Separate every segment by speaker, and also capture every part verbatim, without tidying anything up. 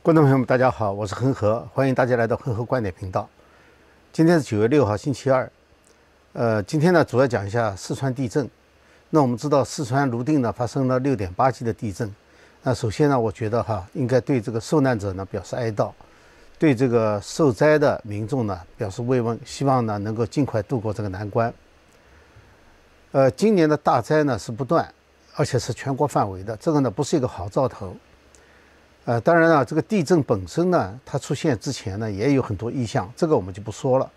Speaker 1: 观众朋友们，大家好，我是恒河，欢迎大家来到恒河观点频道。今天是九月六号，星期二。呃，今天呢，主要讲一下四川地震。那我们知道，四川泸定呢发生了六点八级的地震。那首先呢，我觉得哈，应该对这个受难者呢表示哀悼，对这个受灾的民众呢表示慰问，希望呢能够尽快度过这个难关。呃，今年的大灾呢是不断，而且是全国范围的，这个呢不是一个好兆头。呃，当然了，这个地震本身呢，它出现之前呢，也有很多异象，这个我们就不说了。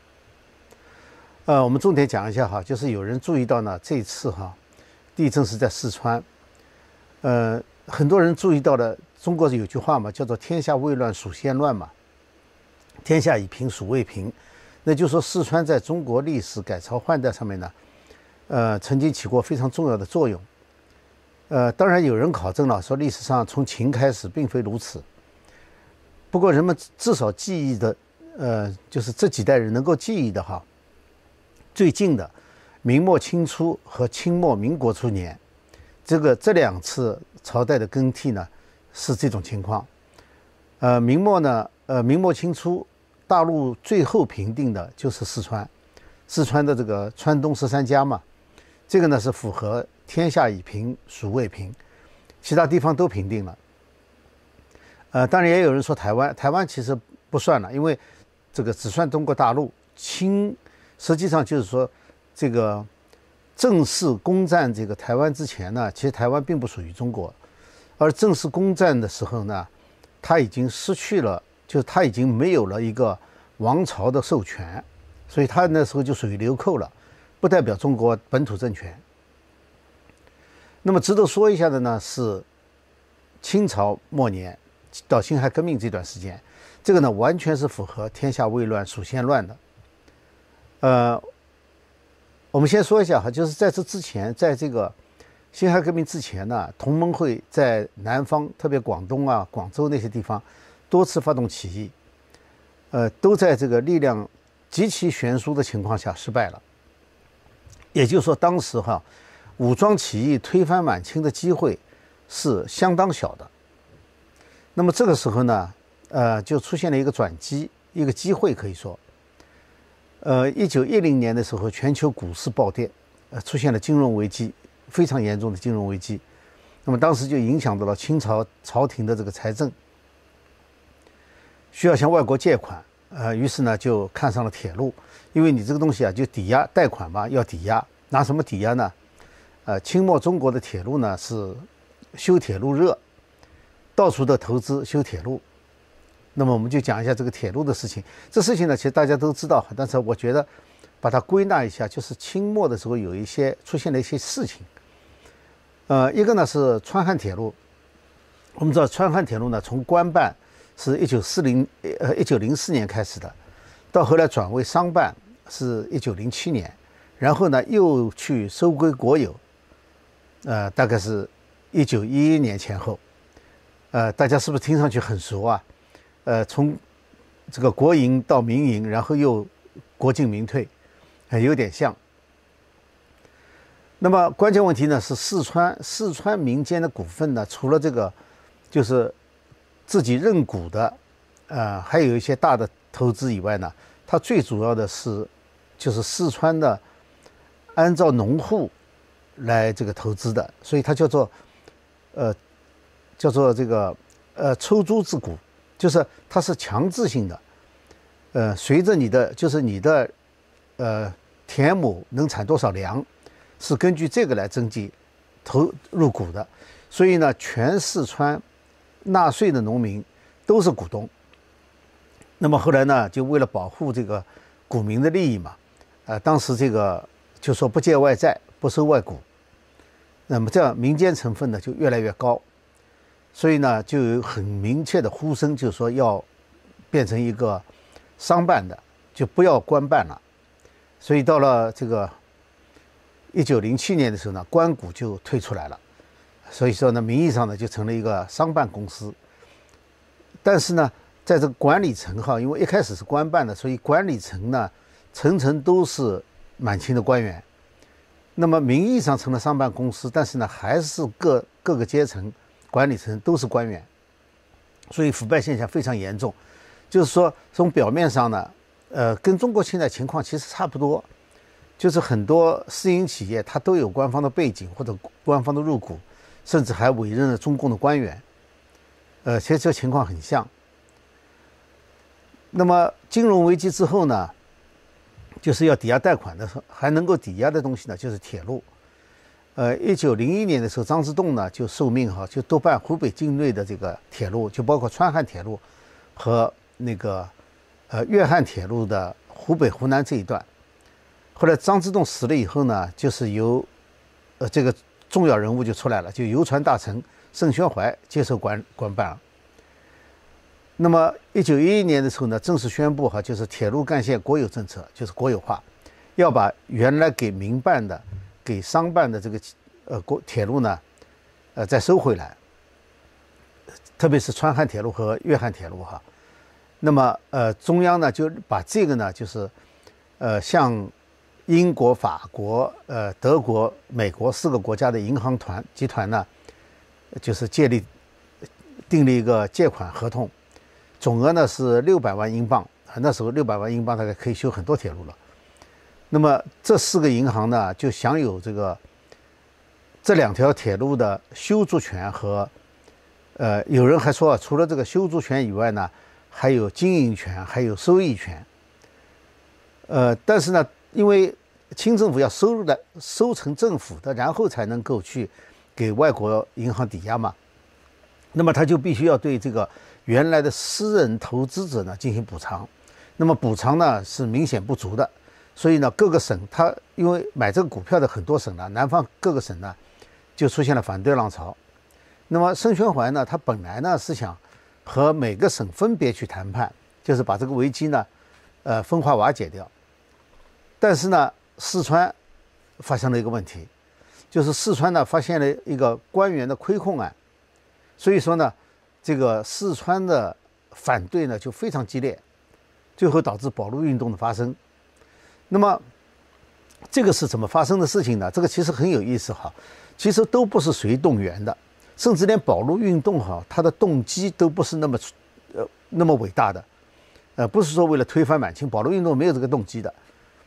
Speaker 1: 呃，我们重点讲一下哈，就是有人注意到呢，这次哈，地震是在四川。呃，很多人注意到了，中国有句话嘛，叫做“天下未乱，属先乱”嘛，“天下已平，属未平”。那就是说，四川在中国历史改朝换代上面呢，呃，曾经起过非常重要的作用。呃，当然有人考证了，说历史上从秦开始并非如此。不过人们至少记忆的，呃，就是这几代人能够记忆的哈，最近的明末清初和清末民国初年，这个这两次朝代的更替呢，是这种情况。呃，明末呢，呃，明末清初，大陆最后平定的就是四川，四川的这个川东十三家嘛，这个呢是符合天下已平，属未平，其他地方都平定了。呃，当然也有人说台湾，台湾其实不算了，因为这个只算中国大陆。清实际上就是说，这个正式攻占这个台湾之前呢，其实台湾并不属于中国，而正式攻占的时候呢，它已经失去了，就是它已经没有了一个王朝的授权，所以它那时候就属于流寇了，不代表中国本土政权。那么值得说一下的呢是清朝末年到辛亥革命这段时间，这个呢完全是符合天下未乱，属先乱的。呃，我们先说一下哈，就是在这之前，在这个辛亥革命之前呢，同盟会在南方，特别广东啊、广州那些地方多次发动起义，呃，都在这个力量极其悬殊的情况下失败了。也就是说，当时哈，武装起义推翻满清的机会是相当小的。那么这个时候呢，呃，就出现了一个转机，一个机会可以说。呃，一九一零年的时候，全球股市暴跌，呃，出现了金融危机，非常严重的金融危机。那么当时就影响到了清朝朝廷的这个财政，需要向外国借款，呃，于是呢就看上了铁路，因为你这个东西啊，就抵押贷款嘛，要抵押，拿什么抵押呢？呃，清末中国的铁路呢是修铁路热，到处的投资修铁路。那么我们就讲一下这个铁路的事情。这事情呢，其实大家都知道，但是我觉得把它归纳一下，就是清末的时候有一些出现了一些事情。呃，一个呢是川汉铁路。我们知道川汉铁路呢，从官办是一九四零呃一九零四年开始的，到后来转为商办是一九零七年，然后呢又去收归国有。呃，大概是一九一一年前后，呃，大家是不是听上去很熟啊？呃，从这个国营到民营，然后又国进民退，呃，有点像。那么关键问题呢是四川，四川民间的股份呢，除了这个就是自己认股的，呃，还有一些大的投资以外呢，它最主要的是就是四川的按照农户来这个投资的，所以它叫做呃叫做这个呃抽租制股，就是它是强制性的，呃随着你的就是你的呃田亩能产多少粮，是根据这个来征集投入股的，所以呢全四川纳税的农民都是股东。那么后来呢，就为了保护这个股民的利益嘛，呃当时这个就说不借外债，不收外股。那么这样民间成分呢就越来越高，所以呢就有很明确的呼声，就是说要变成一个商办的，就不要官办了。所以到了这个一九零七年的时候呢，官股就退出来了，所以说呢名义上呢就成了一个商办公司。但是呢，在这个管理层哈，因为一开始是官办的，所以管理层呢层层都是满清的官员。那么名义上成了商办公司，但是呢，还是各各个阶层管理层都是官员。 所以腐败现象非常严重。就是说，从表面上呢，呃，跟中国现在情况其实差不多，就是很多私营企业它都有官方的背景或者官方的入股，甚至还委任了中共的官员，呃，其实这情况很像。那么金融危机之后呢，就是要抵押贷款的时候，还能够抵押的东西呢，就是铁路。呃，一九零一年的时候，张之洞呢就受命哈，就督办湖北境内的这个铁路，就包括川汉铁路和那个呃粤汉铁路的湖北湖南这一段。后来张之洞死了以后呢，就是由呃这个重要人物就出来了，就邮传大臣盛宣怀接受管管办了。那么一九一一年的时候呢，正式宣布哈，就是铁路干线国有政策，就是国有化，要把原来给民办的、给商办的这个呃国铁路呢，呃再收回来。特别是川汉铁路和粤汉铁路哈。那么呃中央呢就把这个呢就是呃向英国、法国、呃德国、美国四个国家的银行团集团呢，就是建立订立一个借款合同。总额呢是六百万英镑啊，那时候六百万英镑大概可以修很多铁路了。那么这四个银行呢，就享有这个这两条铁路的修筑权和，呃，有人还说啊，除了这个修筑权以外呢，还有经营权，还有收益权。呃，但是呢，因为清政府要收入的收成政府的，然后才能够去给外国银行抵押嘛，那么他就必须要对这个原来的私人投资者呢进行补偿，那么补偿呢是明显不足的，所以呢各个省他因为买这个股票的很多省呢，南方各个省呢就出现了反对浪潮。那么盛宣怀呢，他本来呢是想和每个省分别去谈判，就是把这个危机呢呃分化瓦解掉。但是呢四川发生了一个问题，就是四川呢发现了一个官员的亏空案，所以说呢这个四川的反对呢就非常激烈，最后导致保路运动的发生。那么这个是怎么发生的事情呢？这个其实很有意思哈，其实都不是随动员的，甚至连保路运动哈，它的动机都不是那么呃那么伟大的，呃，不是说为了推翻满清，保路运动没有这个动机的。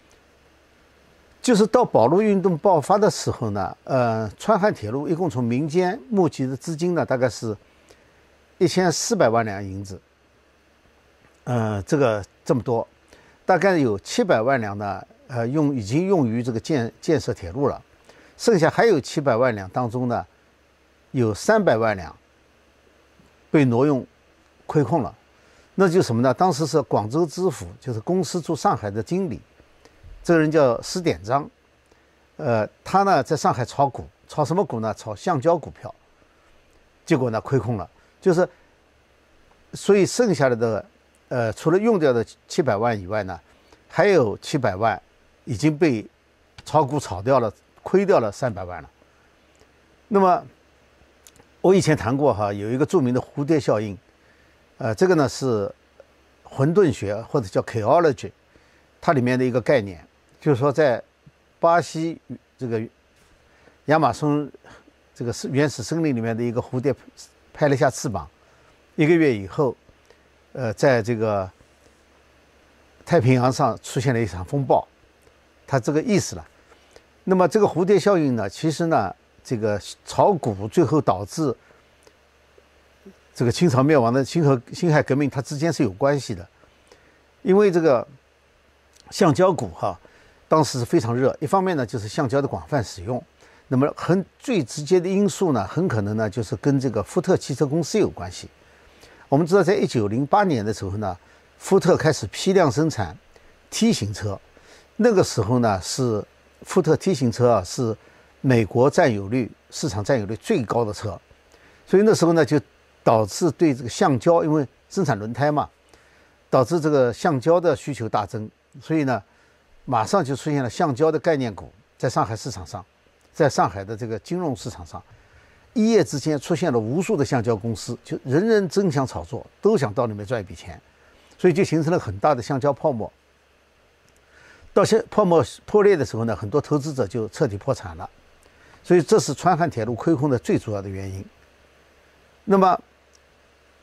Speaker 1: 就是到保路运动爆发的时候呢，呃，川汉铁路一共从民间募集的资金呢，大概是一千四百万两银子，呃，这个这么多，大概有七百万两呢，呃，用已经用于这个建建设铁路了，剩下还有七百万两当中呢，有三百万两被挪用亏空了，那就是什么呢？当时是广州知府，就是公司驻上海的经理。这个人叫施典章，呃，他呢在上海炒股，炒什么股呢？炒橡胶股票，结果呢亏空了，就是，所以剩下来的，呃，除了用掉的七百万以外呢，还有七百万已经被炒股炒掉了，亏掉了三百万了。那么我以前谈过哈，有一个著名的蝴蝶效应，呃，这个呢是混沌学或者叫 chaology， 它里面的一个概念。就是说，在巴西这个亚马逊这个原始森林里面的一个蝴蝶拍了一下翅膀，一个月以后，呃，在这个太平洋上出现了一场风暴，它这个意思了。那么这个蝴蝶效应呢，其实呢，这个炒股最后导致这个清朝灭亡的辛亥辛亥革命，它之间是有关系的，因为这个橡胶股哈。当时是非常热，一方面呢就是橡胶的广泛使用，那么很最直接的因素呢，很可能呢就是跟这个福特汽车公司有关系。我们知道，在一九零八年的时候呢，福特开始批量生产 T 型车，那个时候呢是福特 T 型车啊是美国占有率市场占有率最高的车，所以那时候呢就导致对这个橡胶，因为生产轮胎嘛，导致这个橡胶的需求大增，所以呢。马上就出现了橡胶的概念股，在上海市场上，在上海的这个金融市场上，一夜之间出现了无数的橡胶公司，就人人争相炒作，都想到里面赚一笔钱，所以就形成了很大的橡胶泡沫。到现泡沫破裂的时候呢，很多投资者就彻底破产了，所以这是川汉铁路亏空的最主要的原因。那么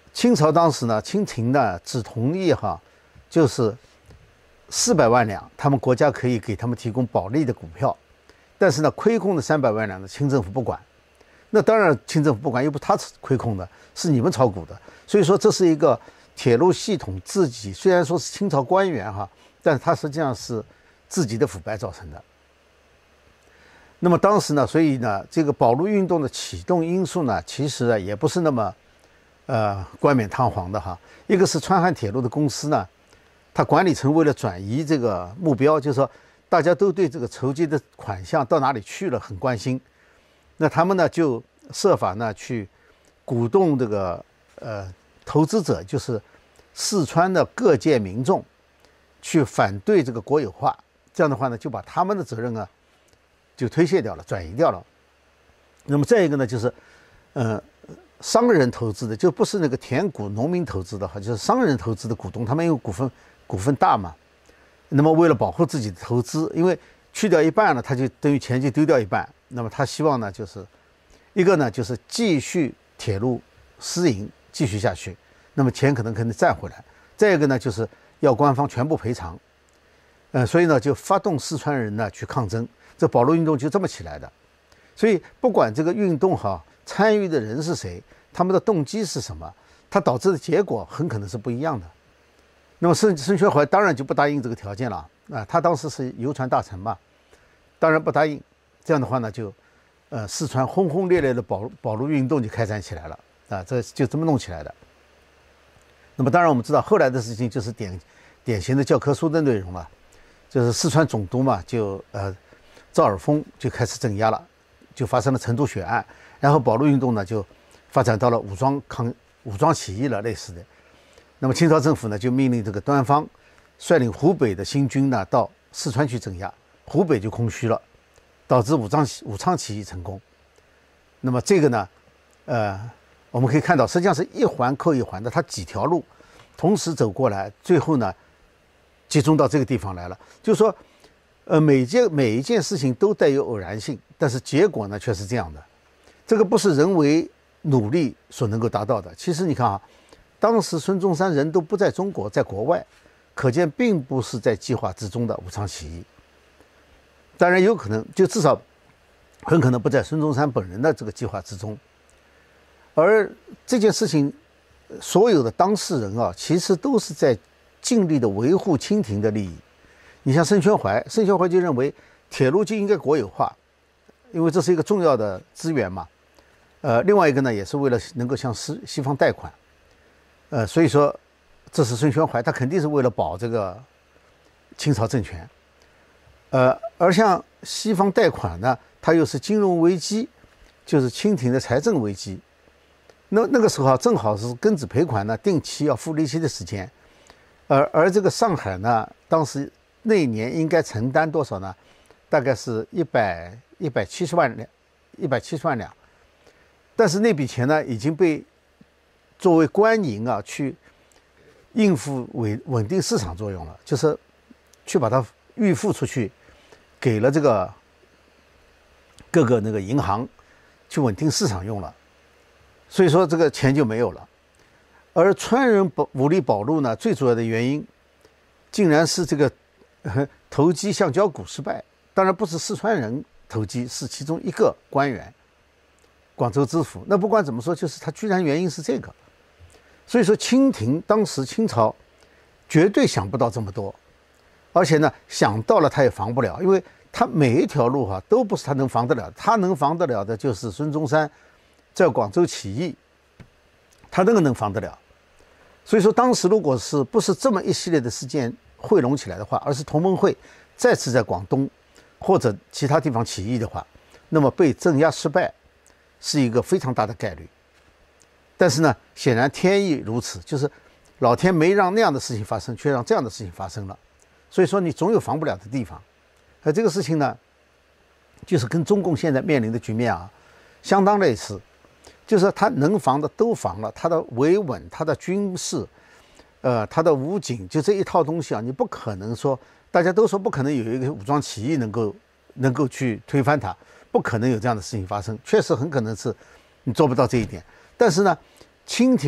Speaker 1: 清朝当时呢，清廷呢只同意哈，就是四百万两，他们国家可以给他们提供保利的股票，但是呢，亏空的三百万两呢，清政府不管。那当然，清政府不管，又不是他亏空的，是你们炒股的。所以说，这是一个铁路系统自己虽然说是清朝官员哈，但是它实际上是自己的腐败造成的。那么当时呢，所以呢，这个保路运动的启动因素呢，其实啊也不是那么呃冠冕堂皇的哈。一个是川汉铁路的公司呢，它管理层为了转移这个目标，就是说大家都对这个筹集的款项到哪里去了很关心，那他们呢就设法呢去鼓动这个呃投资者，就是四川的各界民众去反对这个国有化，这样的话呢就把他们的责任啊就推卸掉了，转移掉了。那么再一个呢，就是呃商人投资的，就不是那个田股农民投资的哈，就是商人投资的股东，他们因为股份股份大嘛，那么为了保护自己的投资，因为去掉一半了，他就等于钱就丢掉一半。那么他希望呢，就是一个呢就是继续铁路私营继续下去，那么钱可能可能赚回来。再一个呢，就是要官方全部赔偿。呃，所以呢就发动四川人呢去抗争。这保路运动就这么起来的，所以不管这个运动哈参与的人是谁，他们的动机是什么，它导致的结果很可能是不一样的。那么孙孙学怀当然就不答应这个条件了啊，他当时是邮传大臣嘛，当然不答应。这样的话呢，就呃四川轰轰烈烈的保保路运动就开展起来了啊，这就这么弄起来的。那么当然我们知道后来的事情就是典典型的教科书的内容了，就是四川总督嘛，就呃。赵尔丰就开始镇压了，就发生了成都血案，然后保路运动呢就发展到了武装抗武装起义了，类似的。那么清朝政府呢就命令这个端方率领湖北的新军呢到四川去镇压，湖北就空虚了，导致武昌武昌起义成功。那么这个呢，呃，我们可以看到，实际上是一环扣一环的，它几条路同时走过来，最后呢集中到这个地方来了，就是说。呃，每件每一件事情都带有偶然性，但是结果呢却是这样的，这个不是人为努力所能够达到的。其实你看啊，当时孙中山人都不在中国，在国外，可见并不是在计划之中的武昌起义。当然有可能，就至少很可能不在孙中山本人的这个计划之中。而这件事情，所有的当事人啊，其实都是在尽力的维护清廷的利益。你像盛宣怀，盛宣怀就认为铁路就应该国有化，因为这是一个重要的资源嘛。呃，另外一个呢，也是为了能够向西西方贷款。呃，所以说这是盛宣怀，他肯定是为了保这个清朝政权。呃，而向西方贷款呢，它又是金融危机，就是清廷的财政危机。那那个时候啊，正好是庚子赔款呢，定期要付利息的时间。而而这个上海呢，当时那一年应该承担多少呢？大概是一百一百七十万两，一百七十万两。但是那笔钱呢，已经被作为官银啊，去应付稳稳定市场作用了，就是去把它预付出去，给了这个各个那个银行去稳定市场用了。所以说这个钱就没有了。而川人保武力保路呢，最主要的原因，竟然是这个。投机橡胶股失败，当然不是四川人投机，是其中一个官员，广州知府。那不管怎么说，就是他居然原因是这个，所以说清廷当时清朝绝对想不到这么多，而且呢想到了他也防不了，因为他每一条路哈、啊、都不是他能防得了，他能防得了的就是孙中山在广州起义，他那个能防得了。所以说当时如果是不是这么一系列的事件汇拢起来的话，而是同盟会再次在广东或者其他地方起义的话，那么被镇压失败是一个非常大的概率。但是呢，显然天意如此，就是老天没让那样的事情发生，却让这样的事情发生了。所以说你总有防不了的地方。而这个事情呢，就是跟中共现在面临的局面啊相当类似，就是他能防的都防了，他的维稳，他的军事。呃，他的武警就这一套东西啊，你不可能说，大家都说不可能有一个武装起义能够能够去推翻它，不可能有这样的事情发生。确实很可能是你做不到这一点。但是呢，清廷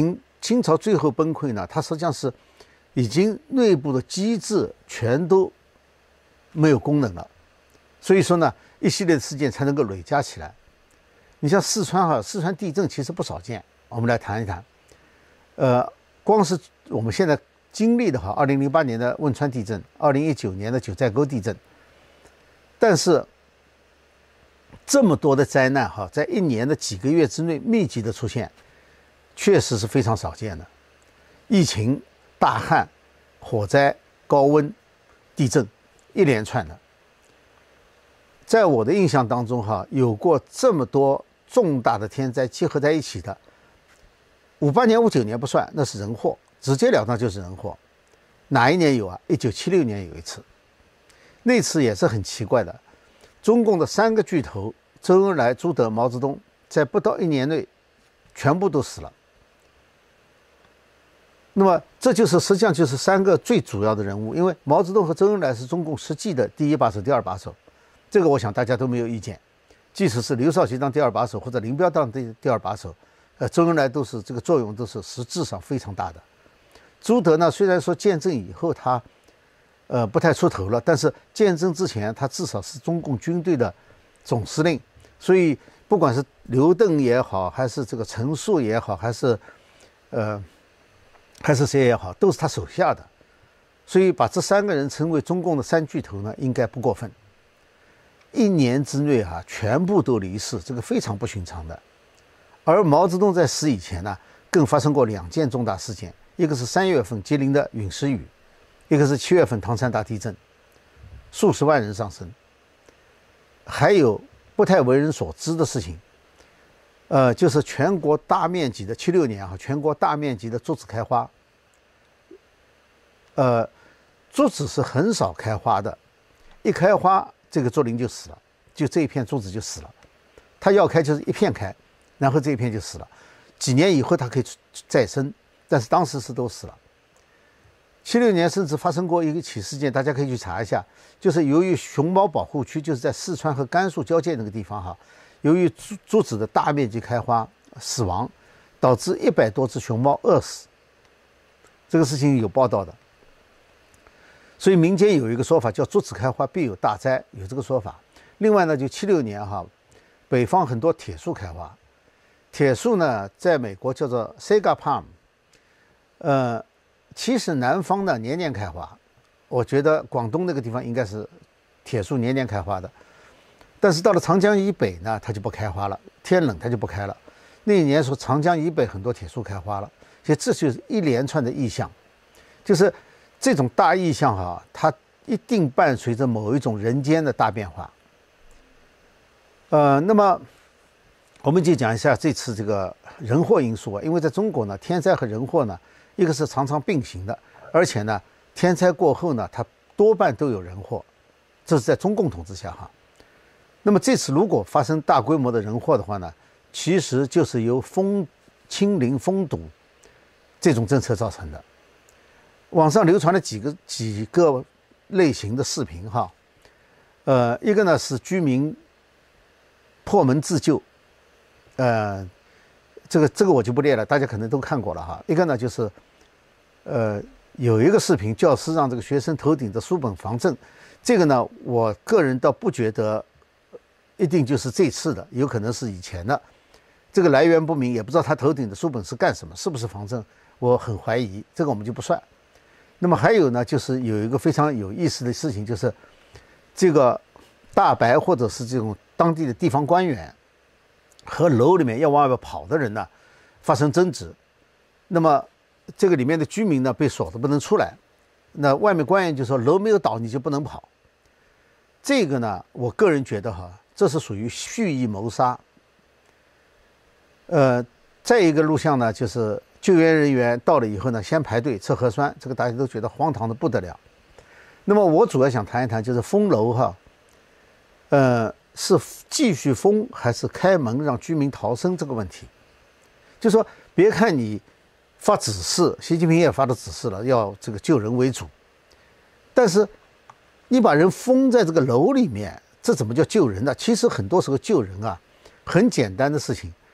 Speaker 1: 清朝最后崩溃呢，它实际上是已经内部的机制全都没有功能了，所以说呢，一系列的事件才能够累加起来。你像四川哈，四川地震其实不少见，我们来谈一谈。呃，光是我们现在经历的哈，二零零八年的汶川地震，二零一九年的九寨沟地震，但是这么多的灾难哈，在一年的几个月之内密集的出现，确实是非常少见的。疫情、大旱、火灾、高温、地震，一连串的。在我的印象当中哈，有过这么多重大的天灾结合在一起的，五八年、五九年不算，那是人祸，直截了当就是人祸。哪一年有啊？一九七六年有一次，那次也是很奇怪的。中共的三个巨头周恩来、朱德、毛泽东，在不到一年内全部都死了。那么这就是实际上就是三个最主要的人物，因为毛泽东和周恩来是中共实际的第一把手、第二把手，这个我想大家都没有意见。即使是刘少奇当第二把手或者林彪当第第二把手，呃，周恩来都是这个作用都是实质上非常大的。朱德呢，虽然说建政以后他呃不太出头了，但是建政之前他至少是中共军队的总司令，所以不管是刘邓也好，还是这个陈粟也好，还是呃还是谁也好，都是他手下的，所以把这三个人称为中共的三巨头呢，应该不过分。一年之内哈、啊，全部都离世，这个非常不寻常的。而毛泽东在死以前呢，更发生过两件重大事件，一个是三月份吉林的陨石雨，一个是七月份唐山大地震，数十万人丧生。还有不太为人所知的事情，呃，就是全国大面积的七六年哈，全国大面积的竹子开花。呃，竹子是很少开花的，一开花这个竹林就死了，就这一片竹子就死了。它要开就是一片开，然后这一片就死了。几年以后它可以再生，但是当时是都死了。七六年甚至发生过一个起事件，大家可以去查一下，就是由于熊猫保护区，就是在四川和甘肃交界那个地方哈，由于竹竹子的大面积开花死亡，导致一百多只熊猫饿死。这个事情有报道的。所以民间有一个说法叫竹子开花必有大灾，有这个说法。另外呢，就七六年哈，北方很多铁树开花，铁树呢在美国叫做 Saga Palm， 呃，其实南方呢年年开花，我觉得广东那个地方应该是铁树年年开花的，但是到了长江以北呢，它就不开花了，天冷它就不开了。那一年说长江以北很多铁树开花了，所以这就是一连串的异象，就是这种大异象哈、啊，它一定伴随着某一种人间的大变化。呃，那么我们就讲一下这次这个人祸因素啊，因为在中国呢，天灾和人祸呢，一个是常常并行的，而且呢，天灾过后呢，它多半都有人祸，这是在中共统治下哈。那么这次如果发生大规模的人祸的话呢，其实就是由封清零封堵这种政策造成的。网上流传了几个几个类型的视频哈，呃，一个呢是居民破门自救，呃，这个这个我就不列了，大家可能都看过了哈。一个呢就是，呃，有一个视频，教师让这个学生头顶着书本防震，这个呢，我个人倒不觉得一定就是这次的，有可能是以前的，这个来源不明，也不知道他头顶的书本是干什么，是不是防震，我很怀疑，这个我们就不算。那么还有呢，就是有一个非常有意思的事情，就是这个大白或者是这种当地的地方官员和楼里面要往外跑的人呢发生争执，那么这个里面的居民呢被锁着不能出来，那外面官员就说楼没有倒你就不能跑。这个呢，我个人觉得哈，这是属于蓄意谋杀。呃，再一个录像呢，就是救援人员到了以后呢，先排队测核酸，这个大家都觉得荒唐的不得了。那么我主要想谈一谈，就是封楼哈，呃，是继续封还是开门让居民逃生这个问题。就说别看你发指示，习近平也发了指示了，要这个救人为主，但是你把人封在这个楼里面，这怎么叫救人呢？其实很多时候救人啊，很简单的事情。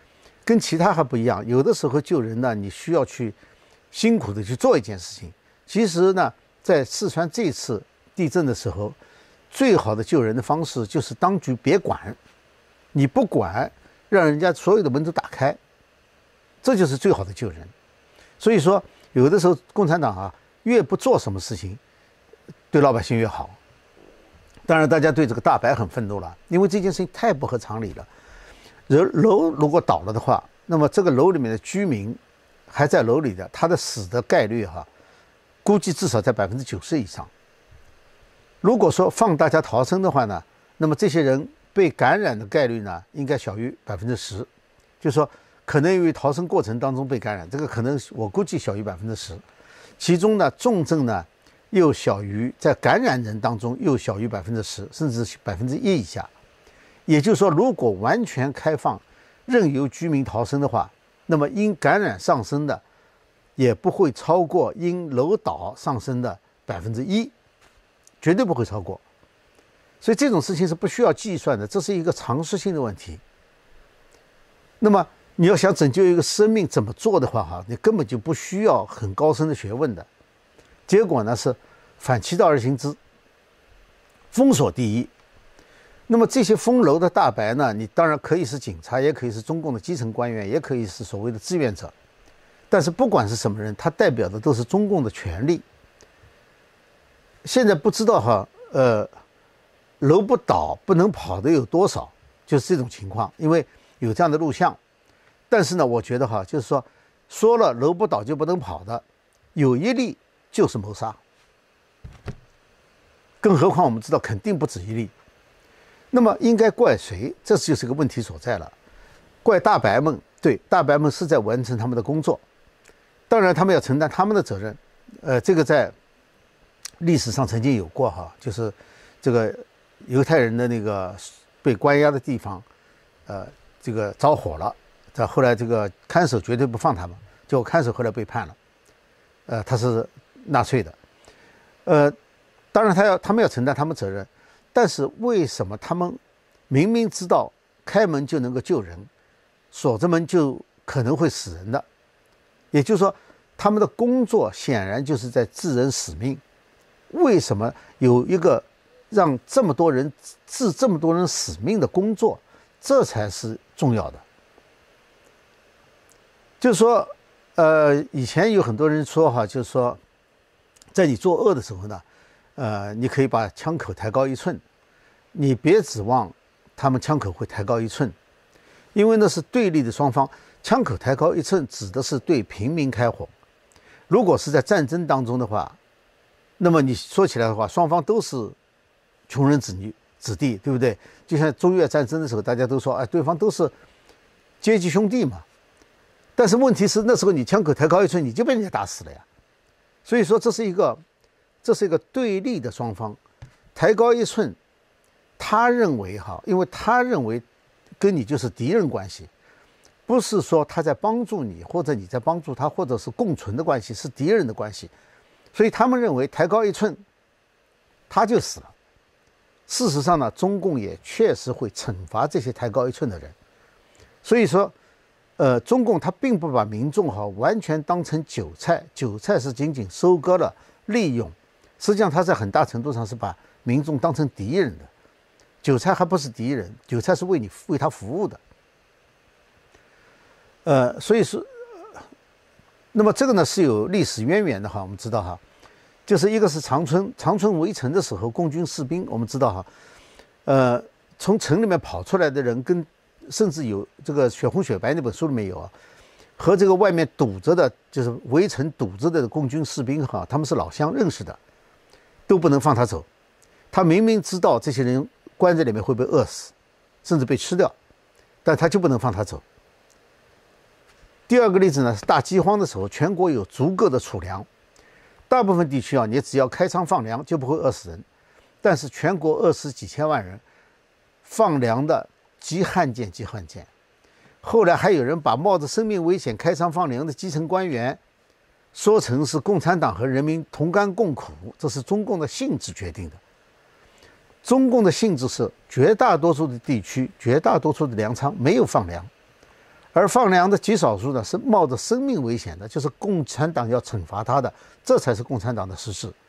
Speaker 1: 跟其他还不一样，有的时候救人呢，你需要去辛苦的去做一件事情。其实呢，在四川这次地震的时候，最好的救人的方式就是当局别管，你不管，让人家所有的门都打开，这就是最好的救人。所以说，有的时候共产党啊，越不做什么事情，对老百姓越好。当然，大家对这个大白很愤怒了，因为这件事情太不合常理了。人楼如果倒了的话，那么这个楼里面的居民还在楼里的，他的死的概率哈、啊，估计至少在百分之九十以上。如果说放大家逃生的话呢，那么这些人被感染的概率呢，应该小于百分之十，就是说可能由于逃生过程当中被感染，这个可能我估计小于百分之十。其中呢，重症呢又小于在感染人当中又小于百分之十，甚至百分之一以下。也就是说，如果完全开放，任由居民逃生的话，那么因感染上升的也不会超过因楼倒上升的百分之一，绝对不会超过。所以这种事情是不需要计算的，这是一个常识性的问题。那么你要想拯救一个生命怎么做的话，哈，你根本就不需要很高深的学问的。结果呢是反其道而行之，封锁第一。那么这些封楼的大白呢，你当然可以是警察，也可以是中共的基层官员，也可以是所谓的志愿者。但是不管是什么人，他代表的都是中共的权力。现在不知道哈，呃，楼不倒不能跑的有多少，就是这种情况，因为有这样的录像。但是呢，我觉得哈，就是说，说了楼不倒就不能跑的，有一例就是谋杀。更何况我们知道肯定不止一例。那么应该怪谁？这就是个问题所在了。怪大白们，对，大白们是在完成他们的工作，当然他们要承担他们的责任。呃，这个在历史上曾经有过哈，就是这个犹太人的那个被关押的地方，呃，这个着火了，在后来这个看守绝对不放他们，结果看守后来被判了，呃，他是纳粹的，呃，当然他要他们要承担他们责任。但是为什么他们明明知道开门就能够救人，锁着门就可能会死人的？也就是说，他们的工作显然就是在致人死命。为什么有一个让这么多人致这么多人死命的工作，这才是重要的。就是说，呃，以前有很多人说哈，就是说，在你作恶的时候呢，呃，你可以把枪口抬高一寸。你别指望他们枪口会抬高一寸，因为那是对立的双方。枪口抬高一寸指的是对平民开火。如果是在战争当中的话，那么你说起来的话，双方都是穷人子女子弟，对不对？就像中越战争的时候，大家都说，哎，对方都是阶级兄弟嘛。但是问题是，那时候你枪口抬高一寸，你就被人家打死了呀。所以说，这是一个，这是一个对立的双方，抬高一寸。他认为哈，因为他认为跟你就是敌人关系，不是说他在帮助你，或者你在帮助他，或者是共存的关系，是敌人的关系。所以他们认为抬高一寸，他就死了。事实上呢，中共也确实会惩罚这些抬高一寸的人。所以说，呃，中共他并不把民众哈完全当成韭菜，韭菜是仅仅收割了、利用，实际上他在很大程度上是把民众当成敌人的。韭菜还不是敌人，韭菜是为你为他服务的。呃，所以说，那么这个呢是有历史渊源的哈，我们知道哈，就是一个是长春，长春围城的时候，共军士兵我们知道哈，呃，从城里面跑出来的人跟甚至有这个《血红血白》那本书里面有啊，和这个外面堵着的，就是围城堵着的共军士兵哈，他们是老乡认识的，都不能放他走。他明明知道这些人关在里面会被饿死，甚至被吃掉，但他就不能放他走。第二个例子呢，是大饥荒的时候，全国有足够的储粮，大部分地区啊，你只要开仓放粮就不会饿死人，但是全国饿死几千万人，放粮的极罕见极罕见。后来还有人把冒着生命危险开仓放粮的基层官员说成是共产党和人民同甘共苦，这是中共的性质决定的。中共的性质是绝大多数的地区、绝大多数的粮仓没有放粮， 而放粮的极少数呢，是冒着生命危险的，就是共产党要惩罚他的，这才是共产党的实事。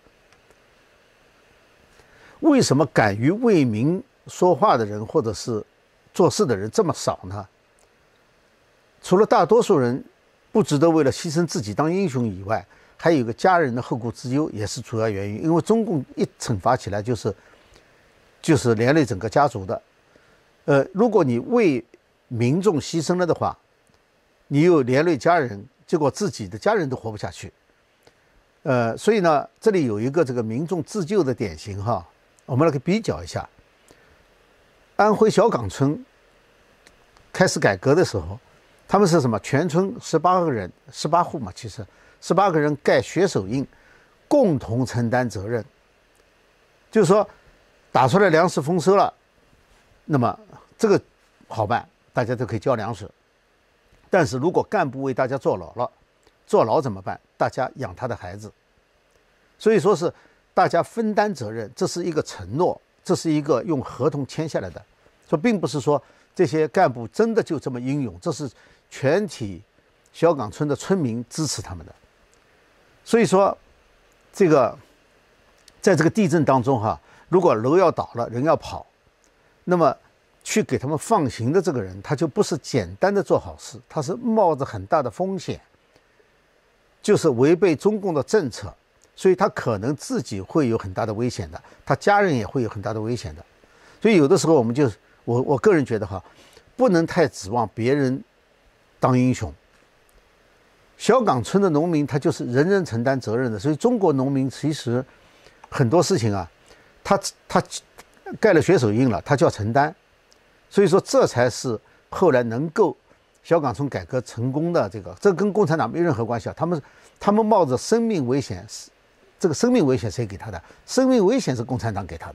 Speaker 1: 为什么敢于为民说话的人或者是做事的人这么少呢？除了大多数人不值得为了牺牲自己当英雄以外，还有一个家人的后顾之忧也是主要原因。因为中共一惩罚起来就是就是连累整个家族的。呃，如果你为民众牺牲了的话，你又连累家人，结果自己的家人都活不下去。呃，所以呢，这里有一个这个民众自救的典型哈，我们来比较一下。安徽小岗村开始改革的时候，他们是什么？全村十八个人，十八户嘛，其实十八个人盖血手印，共同承担责任。就是说，打出来粮食丰收了，那么这个好办，大家都可以交粮食。但是如果干部为大家坐牢了，坐牢怎么办？大家养他的孩子。所以说是大家分担责任，这是一个承诺，这是一个用合同签下来的。说并不是说这些干部真的就这么英勇，这是全体小岗村的村民支持他们的。所以说，这个在这个地震当中哈，如果楼要倒了，人要跑，那么去给他们放行的这个人，他就不是简单的做好事，他是冒着很大的风险，就是违背中共的政策，所以他可能自己会有很大的危险的，他家人也会有很大的危险的。所以有的时候我们就我我个人觉得哈，不能太指望别人当英雄。小岗村的农民他就是人人承担责任的，所以中国农民其实很多事情啊，他他盖了血手印了，他就要承担。所以说这才是后来能够小岗村改革成功的这个，这跟共产党没任何关系啊。他们他们冒着生命危险，这个生命危险谁给他的？生命危险是共产党给他的。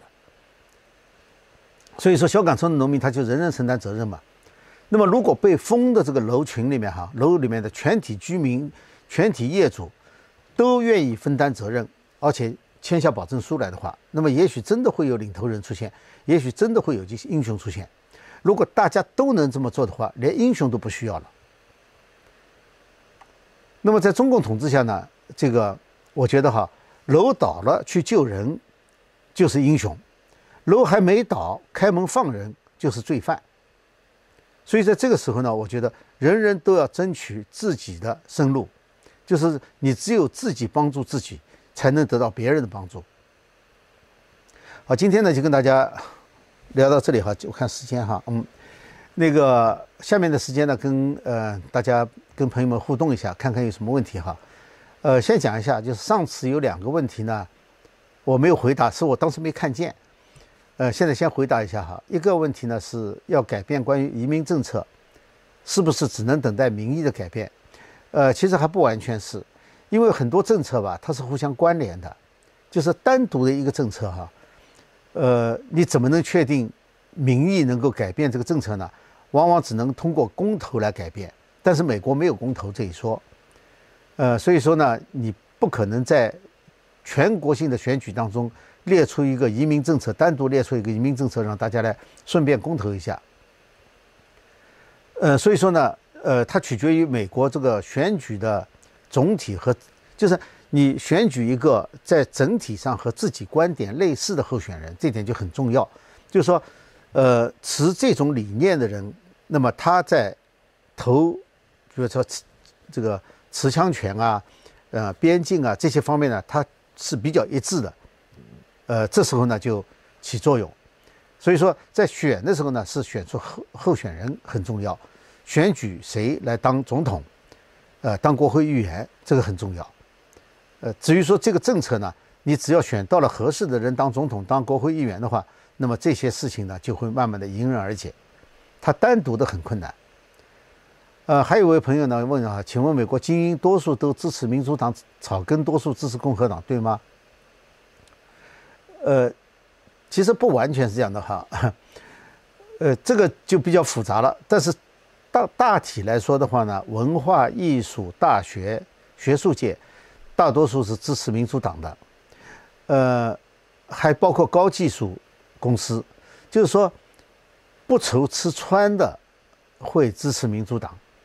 Speaker 1: 所以说小岗村的农民他就人人承担责任嘛。那么如果被封的这个楼群里面哈，楼里面的全体居民、全体业主都愿意分担责任，而且签下保证书来的话，那么也许真的会有领头人出现，也许真的会有这些英雄出现。如果大家都能这么做的话，连英雄都不需要了。那么在中共统治下呢，这个我觉得哈，楼倒了去救人就是英雄，楼还没倒开门放人就是罪犯。所以在这个时候呢，我觉得人人都要争取自己的生路，就是你只有自己帮助自己，才能得到别人的帮助。好，今天呢就跟大家聊到这里哈，我看时间哈，嗯，那个下面的时间呢，跟呃大家跟朋友们互动一下，看看有什么问题哈。呃，先讲一下，就是上次有两个问题呢，我没有回答，是我当时没看见。呃，现在先回答一下哈。一个问题呢是要改变关于移民政策，是不是只能等待民意的改变？呃，其实还不完全是，因为很多政策吧，它是互相关联的，就是单独的一个政策哈。呃，你怎么能确定民意能够改变这个政策呢？往往只能通过公投来改变，但是美国没有公投这一说，呃，所以说呢，你不可能在全国性的选举当中列出一个移民政策，单独列出一个移民政策，让大家来顺便公投一下。呃，所以说呢，呃，它取决于美国这个选举的总体和，就是你选举一个在整体上和自己观点类似的候选人，这点就很重要。就是说，呃，持这种理念的人，那么他在投，比如说这个持枪权啊、呃边境啊这些方面呢，他是比较一致的。呃，这时候呢就起作用。所以说，在选的时候呢，是选出候候选人很重要，选举谁来当总统，呃，当国会议员，这个很重要。呃，至于说这个政策呢，你只要选到了合适的人当总统、当国会议员的话，那么这些事情呢就会慢慢的迎刃而解，它单独的很困难。呃，还有一位朋友呢问啊，请问美国精英多数都支持民主党，草根多数支持共和党，对吗？呃，其实不完全是这样的哈，呃，这个就比较复杂了。但是大大体来说的话呢，文化艺术大学学术界大多数是支持民主党的，呃，还包括高技术公司，就是说不愁吃穿的会支持民主党，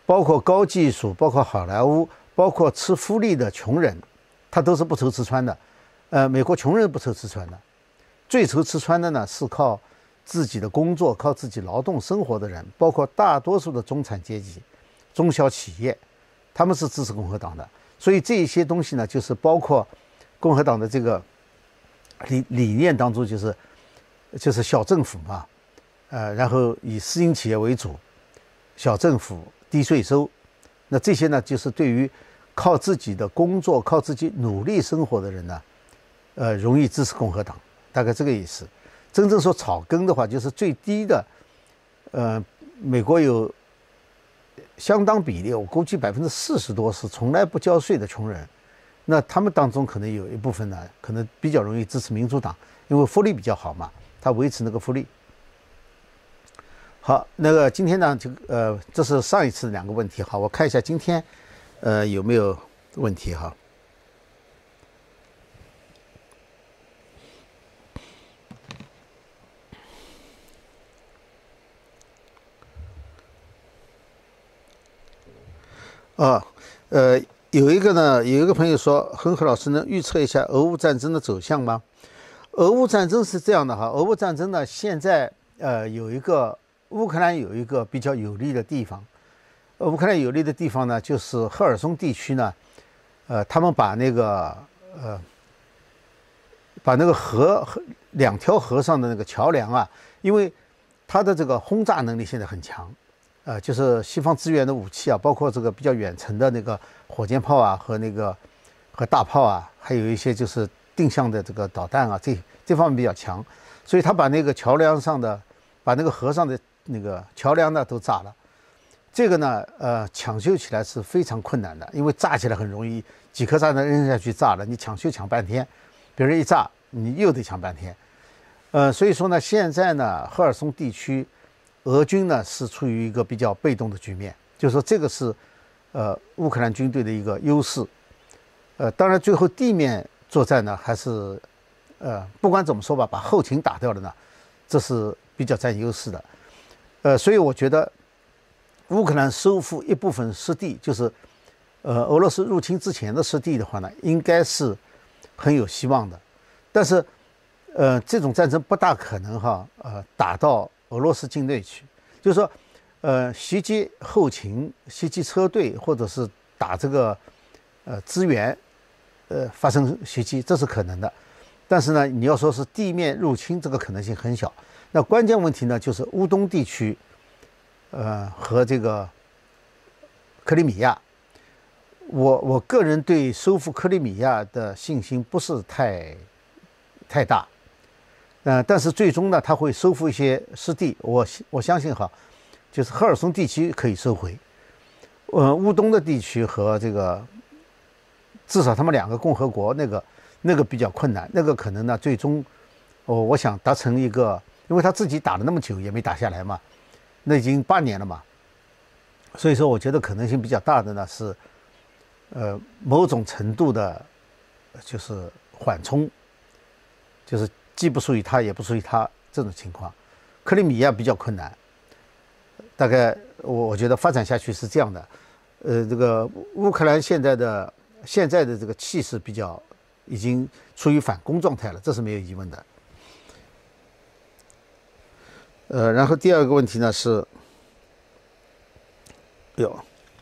Speaker 1: 包括高技术，包括好莱坞，包括吃福利的穷人，他都是不愁吃穿的。呃，美国穷人不愁吃穿的，最愁吃穿的呢是靠自己的工作、靠自己劳动生活的人，包括大多数的中产阶级、中小企业，他们是支持共和党的。所以这些东西呢，就是包括共和党的这个理理念当中，就是就是小政府嘛，呃，然后以私营企业为主，小政府、低税收，那这些呢，就是对于靠自己的工作、靠自己努力生活的人呢，呃，容易支持共和党，大概这个意思。真正说草根的话，就是最低的，呃，美国有相当比例，我估计百分之四十多是从来不交税的穷人，那他们当中可能有一部分呢，可能比较容易支持民主党，因为福利比较好嘛，他维持那个福利。好，那个今天呢，就呃，这是上一次的两个问题。好，我看一下今天，呃，有没有问题哈？啊，呃，有一个呢，有一个朋友说，恒河老师能预测一下俄乌战争的走向吗？俄乌战争是这样的哈，俄乌战争呢，现在呃有一个乌克兰有一个比较有利的地方，呃，乌克兰有利的地方呢，就是赫尔松地区呢，呃，他们把那个呃把那个河河两条河上的那个桥梁啊，因为它的这个轰炸能力现在很强。呃，就是西方支援的武器啊，包括这个比较远程的那个火箭炮啊，和那个和大炮啊，还有一些就是定向的这个导弹啊，这这方面比较强，所以他把那个桥梁上的，把那个河上的那个桥梁呢都炸了。这个呢，呃，抢修起来是非常困难的，因为炸起来很容易，几颗炸弹扔下去炸了，你抢修抢半天，别人一炸你又得抢半天。呃，所以说呢，现在呢，赫尔松地区。俄军呢是处于一个比较被动的局面，就是说这个是，呃，乌克兰军队的一个优势。呃，当然最后地面作战呢，还是，呃，不管怎么说吧，把后勤打掉了呢，这是比较占优势的。呃，所以我觉得，乌克兰收复一部分失地，就是，呃，俄罗斯入侵之前的失地的话呢，应该是很有希望的。但是，呃，这种战争不大可能哈，呃，打到俄罗斯境内去，就是说，呃，袭击后勤、袭击车队，或者是打这个，呃，支援，呃，发生袭击，这是可能的。但是呢，你要说是地面入侵，这个可能性很小。那关键问题呢，就是乌东地区，呃，和这个克里米亚。我我个人对收复克里米亚的信心不是太太大。呃，但是最终呢，他会收复一些失地，我我相信哈，就是赫尔松地区可以收回，呃，乌东的地区和这个至少他们两个共和国那个那个比较困难，那个可能呢最终，哦，我想达成一个，因为他自己打了那么久也没打下来嘛，那已经八年了嘛，所以说我觉得可能性比较大的呢是，呃，某种程度的，就是缓冲，就是。既不属于他，也不属于他这种情况，克里米亚比较困难。大概我我觉得发展下去是这样的，呃，这个乌克兰现在的现在的这个气势比较已经处于反攻状态了，这是没有疑问的。呃，然后第二个问题呢是，哟。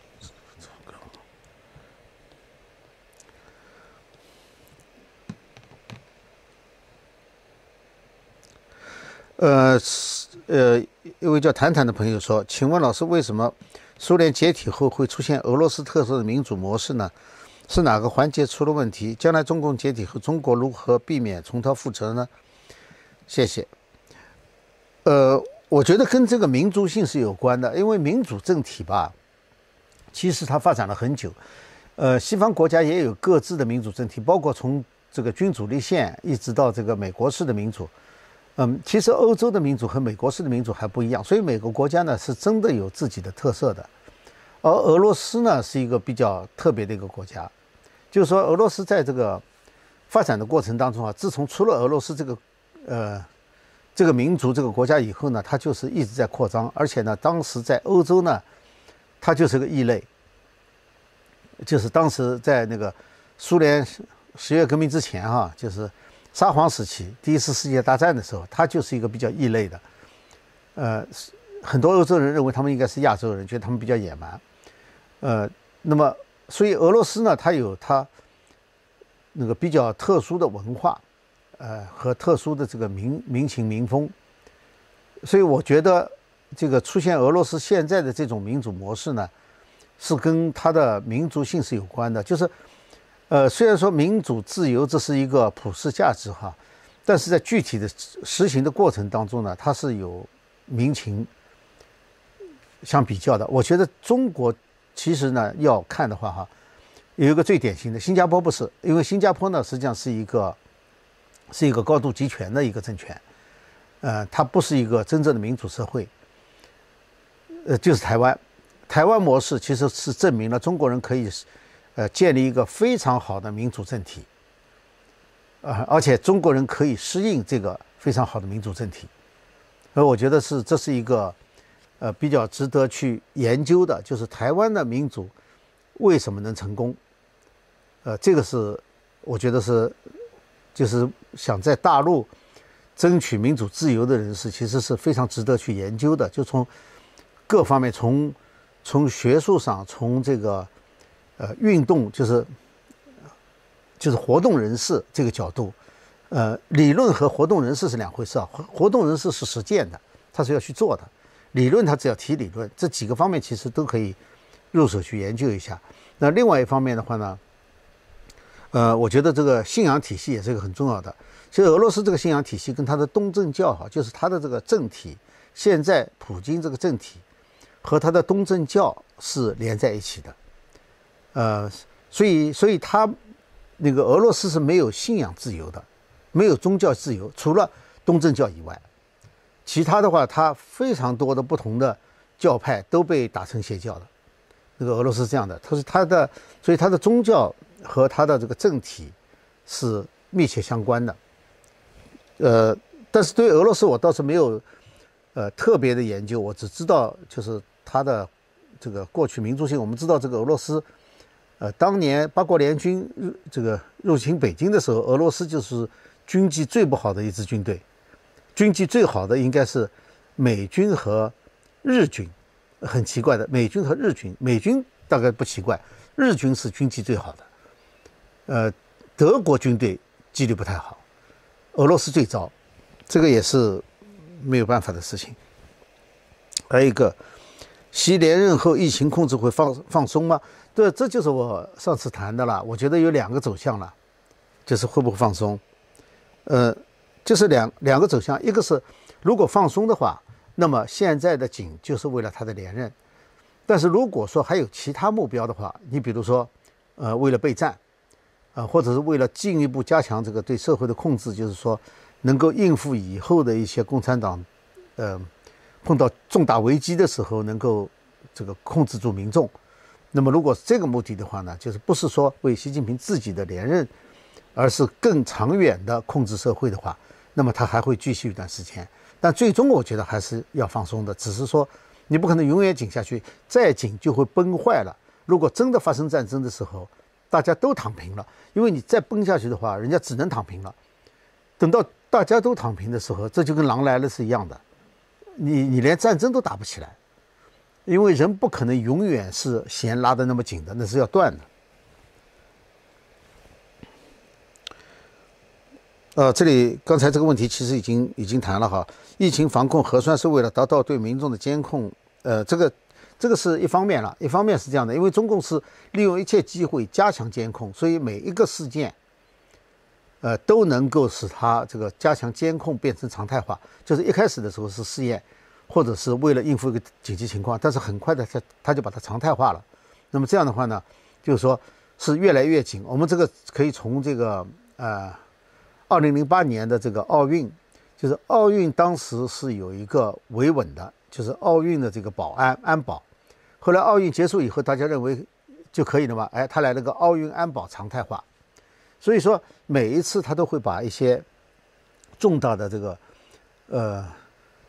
Speaker 1: 呃呃，一位叫谈谈的朋友说：“请问老师，为什么苏联解体后会出现俄罗斯特色的民主模式呢？是哪个环节出了问题？将来中共解体后，中国如何避免重蹈覆辙呢？”谢谢。呃，我觉得跟这个民族性是有关的，因为民主政体吧，其实它发展了很久。呃，西方国家也有各自的民主政体，包括从这个君主立宪一直到这个美国式的民主。嗯，其实欧洲的民主和美国式的民主还不一样，所以每个国家呢是真的有自己的特色的。而俄罗斯呢是一个比较特别的一个国家，就是说俄罗斯在这个发展的过程当中啊，自从出了俄罗斯这个呃这个民族这个国家以后呢，它就是一直在扩张，而且呢，当时在欧洲呢， 他就是个异类。就是当时在那个苏联十月革命之前哈、啊，就是沙皇时期第一次世界大战的时候，他就是一个比较异类的。呃，很多欧洲人认为他们应该是亚洲人，觉得他们比较野蛮。呃，那么所以俄罗斯呢，它有它那个比较特殊的文化，呃和特殊的这个民民情民风。所以我觉得这个出现俄罗斯现在的这种民主模式呢，是跟它的民族性是有关的。就是呃，虽然说民主自由这是一个普世价值哈，但是在具体的实行的过程当中呢，它是有民情相比较的。我觉得中国其实呢要看的话哈，有一个最典型的，新加坡不是，因为新加坡呢实际上是一个是一个高度集权的一个政权，呃，它不是一个真正的民主社会。呃，就是台湾，台湾模式其实是证明了中国人可以呃建立一个非常好的民主政体，呃，而且中国人可以适应这个非常好的民主政体。而我觉得是这是一个呃比较值得去研究的，就是台湾的民主为什么能成功？呃，这个是我觉得是就是想在大陆争取民主自由的人士，其实是非常值得去研究的。就从各方面，从从学术上，从这个呃运动，就是就是活动人士这个角度。呃，理论和活动人士是两回事啊。活动人士是实践的，他是要去做的；理论他只要提理论，这几个方面其实都可以入手去研究一下。那另外一方面的话呢，呃，我觉得这个信仰体系也是一个很重要的。其实俄罗斯这个信仰体系跟他的东正教哈，就是他的这个政体，现在普京这个政体和他的东正教是连在一起的。呃，所以所以他那个俄罗斯是没有信仰自由的。没有宗教自由，除了东正教以外，其他的话，它非常多的不同的教派都被打成邪教了。那个俄罗斯是这样的，它是它的，所以它的宗教和它的这个政体是密切相关的。呃，但是对俄罗斯我倒是没有呃特别的研究，我只知道就是它的这个过去民族性。我们知道这个俄罗斯，呃，当年八国联军这个入侵北京的时候，俄罗斯就是军纪最不好的一支军队，军纪最好的应该是美军和日军。很奇怪的，美军和日军，美军大概不奇怪，日军是军纪最好的。呃，德国军队纪律不太好，俄罗斯最糟，这个也是没有办法的事情。还有一个，习连任后疫情控制会放放松吗？对，这就是我上次谈的了。我觉得有两个走向了，就是会不会放松。呃，就是两两个走向，一个是如果放松的话，那么现在的紧就是为了他的连任。但是如果说还有其他目标的话，你比如说，呃，为了备战，呃，或者是为了进一步加强这个对社会的控制，就是说能够应付以后的一些共产党，呃，碰到重大危机的时候能够这个控制住民众。那么如果是这个目的的话呢，就是不是说为习近平自己的连任，而是更长远的控制社会的话，那么他还会继续一段时间。但最终我觉得还是要放松的，只是说你不可能永远紧下去，再紧就会崩坏了。如果真的发生战争的时候，大家都躺平了，因为你再崩下去的话，人家只能躺平了。等到大家都躺平的时候，这就跟狼来了是一样的，你你连战争都打不起来，因为人不可能永远是弦拉得那么紧的，那是要断的。呃，这里刚才这个问题其实已经已经谈了哈。疫情防控核酸是为了达到对民众的监控，呃，这个这个是一方面了，一方面是这样的，因为中共是利用一切机会加强监控，所以每一个事件，呃，都能够使它这个加强监控变成常态化。就是一开始的时候是试验，或者是为了应付一个紧急情况，但是很快的它它就把它常态化了。那么这样的话呢，就是说是越来越紧。我们这个可以从这个呃。二零零八年的这个奥运，就是奥运当时是有一个维稳的，就是奥运的这个保安安保。后来奥运结束以后，大家认为就可以了嘛？哎，他来了个奥运安保常态化。所以说每一次他都会把一些重大的这个呃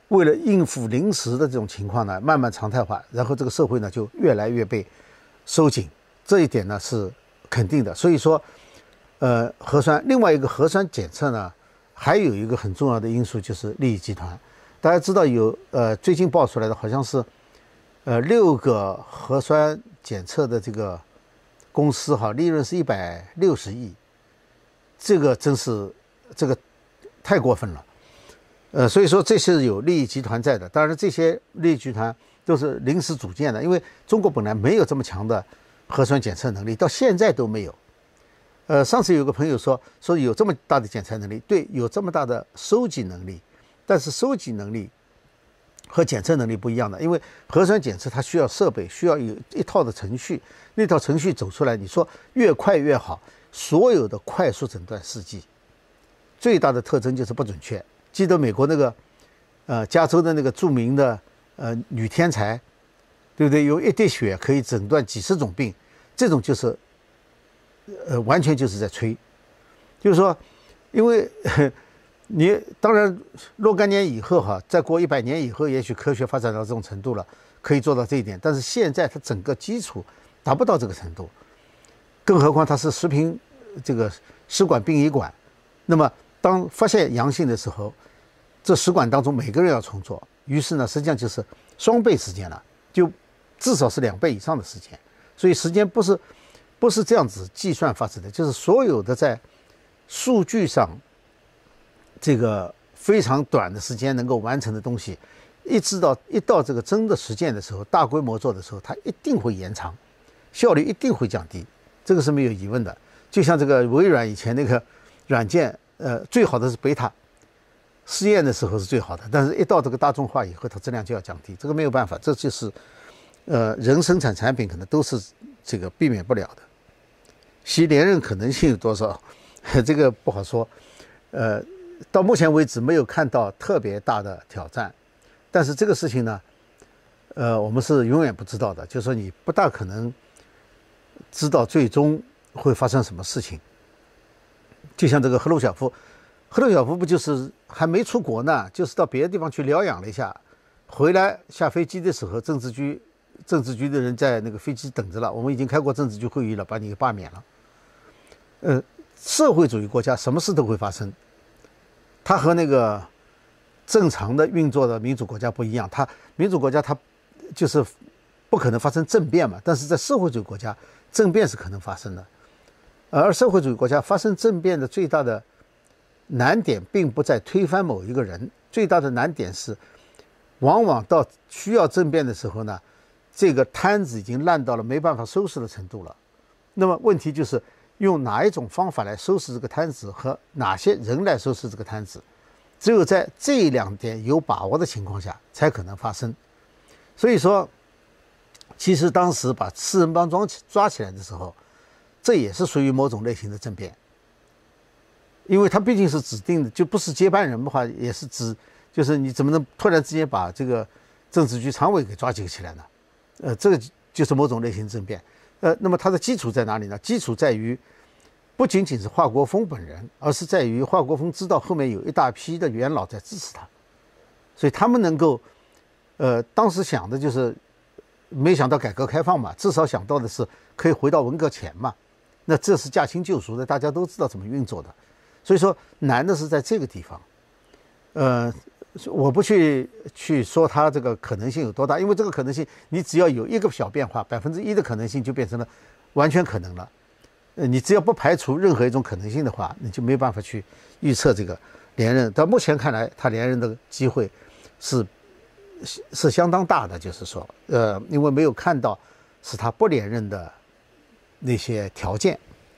Speaker 1: 为了应付临时的这种情况呢，慢慢常态化，然后这个社会呢就越来越被收紧，这一点呢是肯定的。所以说，呃，核酸另外一个核酸检测呢，还有一个很重要的因素就是利益集团。大家知道有呃最近爆出来的好像是呃六个核酸检测的这个公司哈，利润是一百六十亿，这个真是这个太过分了。呃，所以说这是有利益集团在的。当然，这些利益集团都是临时组建的，因为中国本来没有这么强的核酸检测能力，到现在都没有。呃，上次有个朋友说说有这么大的检测能力，对，有这么大的收集能力，但是收集能力和检测能力不一样的，因为核酸检测它需要设备，需要有一套的程序，那套程序走出来，你说越快越好。所有的快速诊断试剂最大的特征就是不准确。记得美国那个，呃，加州的那个著名的呃女天才，对不对？有一滴血可以诊断几十种病，这种就是，呃，完全就是在吹。就是说，因为你当然若干年以后哈，再过一百年以后，也许科学发展到这种程度了，可以做到这一点。但是现在它整个基础达不到这个程度，更何况它是食品这个食管殡仪馆，那么当发现阳性的时候，这食管当中每个人要重做，于是呢，实际上就是双倍时间了，就至少是两倍以上的时间。所以时间不是不是这样子计算发生的，就是所有的在数据上这个非常短的时间能够完成的东西，一直到一到这个真的实践的时候，大规模做的时候，它一定会延长，效率一定会降低，这个是没有疑问的。就像这个微软以前那个软件。呃，最好的是贝塔，试验的时候是最好的，但是一到这个大众化以后，它质量就要降低，这个没有办法，这就是，呃，人生产产品可能都是这个避免不了的。其连任可能性有多少，这个不好说。呃，到目前为止没有看到特别大的挑战，但是这个事情呢，呃，我们是永远不知道的，就是说你不大可能知道最终会发生什么事情。就像这个赫鲁晓夫，赫鲁晓夫不就是还没出国呢，就是到别的地方去疗养了一下，回来下飞机的时候，政治局政治局的人在那个飞机等着了，我们已经开过政治局会议了，把你给罢免了。呃，社会主义国家什么事都会发生，它和那个正常的运作的民主国家不一样，它民主国家它就是不可能发生政变嘛，但是在社会主义国家，政变是可能发生的。而社会主义国家发生政变的最大的难点，并不在推翻某一个人，最大的难点是，往往到需要政变的时候呢，这个摊子已经烂到了没办法收拾的程度了。那么问题就是用哪一种方法来收拾这个摊子，和哪些人来收拾这个摊子，只有在这两点有把握的情况下才可能发生。所以说，其实当时把四人帮抓起抓起来的时候，这也是属于某种类型的政变，因为他毕竟是指定的，就不是接班人的话，也是指就是你怎么能突然之间把这个政治局常委给抓起起来呢？呃，这个就是某种类型政变。呃，那么它的基础在哪里呢？基础在于不仅仅是华国锋本人，而是在于华国锋知道后面有一大批的元老在支持他，所以他们能够，呃，当时想的就是没想到改革开放嘛，至少想到的是可以回到文革前嘛。那这是驾轻就熟的，大家都知道怎么运作的，所以说难的是在这个地方。呃，我不去去说它这个可能性有多大，因为这个可能性，你只要有一个小变化，百分之一的可能性就变成了完全可能了。呃，你只要不排除任何一种可能性的话，你就没办法去预测这个连任。到目前看来，他连任的机会是是相当大的，就是说，呃，因为没有看到是他不连任的那些条件。